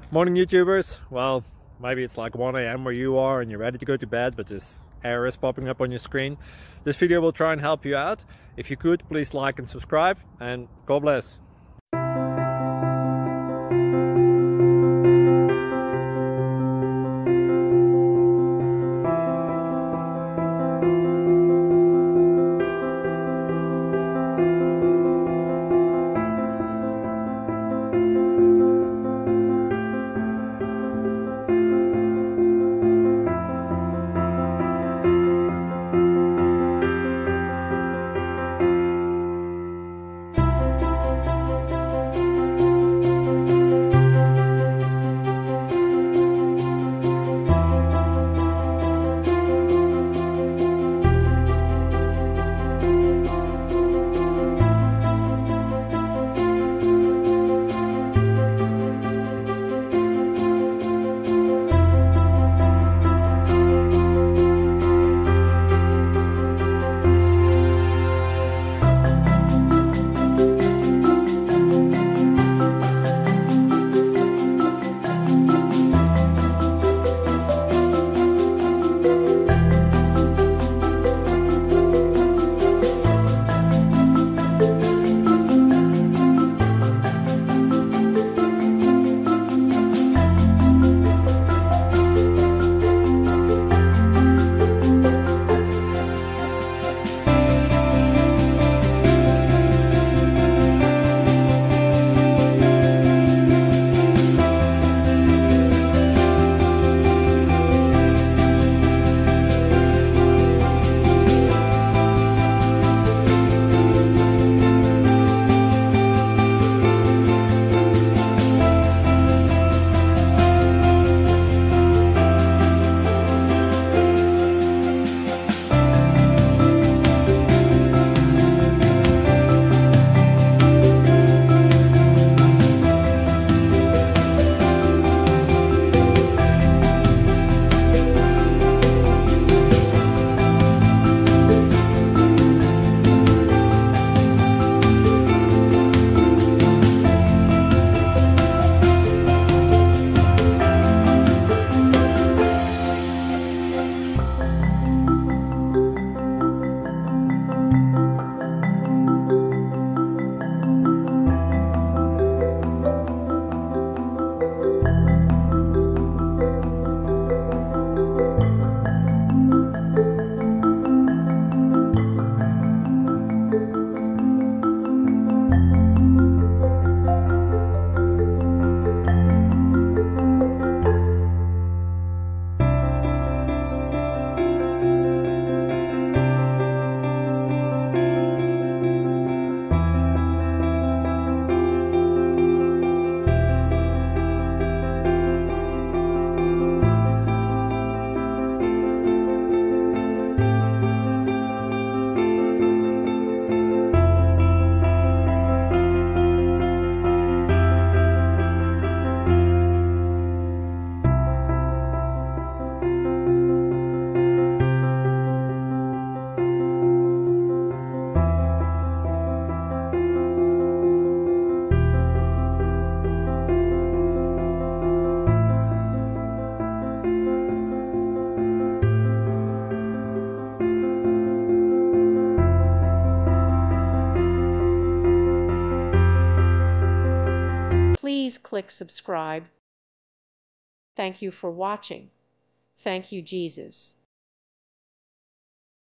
Morning YouTubers. Well, maybe it's like 1 a.m. where you are and you're ready to go to bed, but this error is popping up on your screen. This video will try and help you out. If you could, please like and subscribe, and God bless. Please click subscribe. Thank you for watching. Thank you, Jesus.